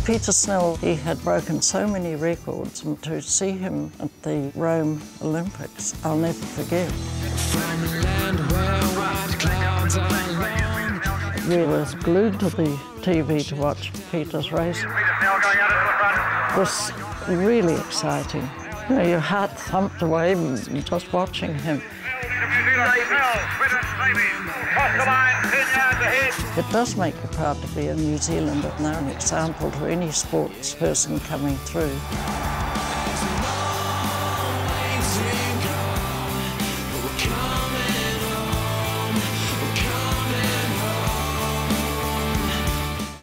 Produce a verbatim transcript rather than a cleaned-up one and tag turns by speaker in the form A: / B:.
A: Peter Snell, he had broken so many records, and to see him at the Rome Olympics, I'll never forget.
B: From the land where white clouds are long.
A: We were glued to the T V to watch Peter's race. It was really exciting. You know, your heart thumped away just watching him. It does make you proud to be a New Zealander and they're an example to any sports person coming through.